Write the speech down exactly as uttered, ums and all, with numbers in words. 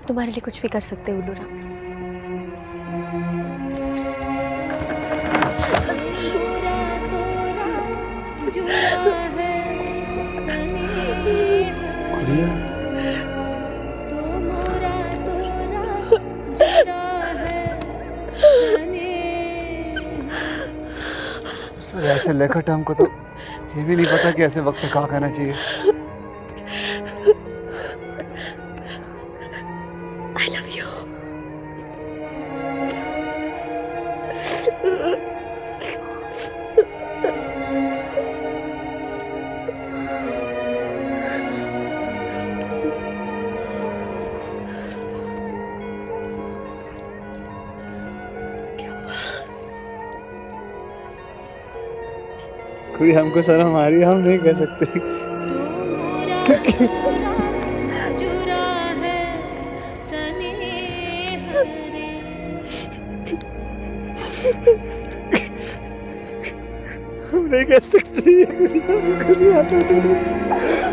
तुम्हारे लिए कुछ भी कर सकते हो उल्लू राम। सर ऐसे लेकर टर्म को तो ये भी नहीं पता कि ऐसे वक्त पे क्या करना चाहिए। I love you. कोई हमको शर्म आ रही है, हम नहीं कह सकते। हम नहीं कह सकते।